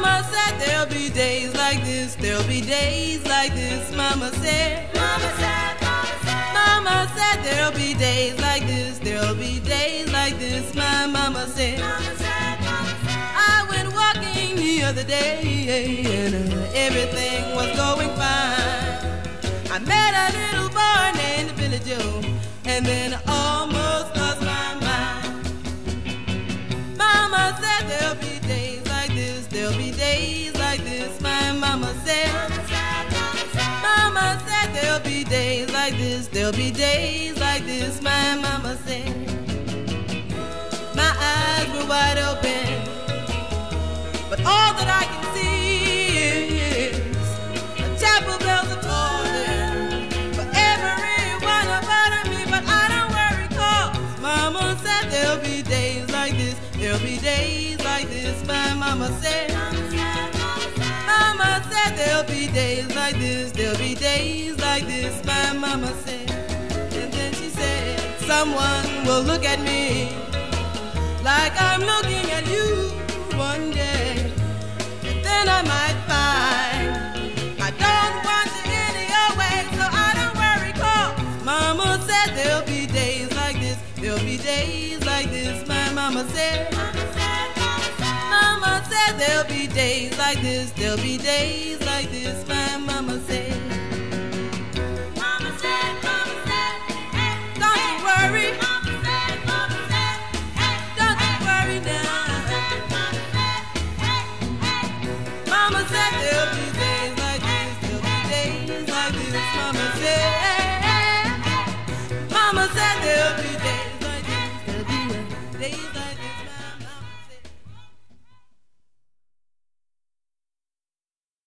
Mama said there'll be days like this, there'll be days like this. Mama said, Mama said, Mama said, Mama said there'll be days like this, there'll be days like this. My mama said, Mama said, Mama said. I went walking the other day and everything was going fine. I met a little boy named Billy Joe, and then I almost lost my mind. Mama said there'll be days like this, there'll be days like this. My mama said, Mama said there'll be days like this, there'll be days like this. My mama said. My eyes were wide open, but all that I can see is a chapel bells are tolling for every one about me. But I don't worry, 'cause Mama said there'll be days like this, there'll be days like this. My mama said, Mama said there'll be days like this, there'll be days like this. My mama said, and then she said, someone will look at me like I'm looking at you one day, and then I might find I don't want you any other way. So I don't worry, 'cause Mama said there'll be days like this, there'll be days like this. My mama said, Mama said there'll be days like this, there'll be days like this. My mama said, Mama said, hey, don't you worry. Mama said, hey, don't you worry now. Mama said there'll be days like this, there'll be days like this. Mama said, Mama said there'll be days.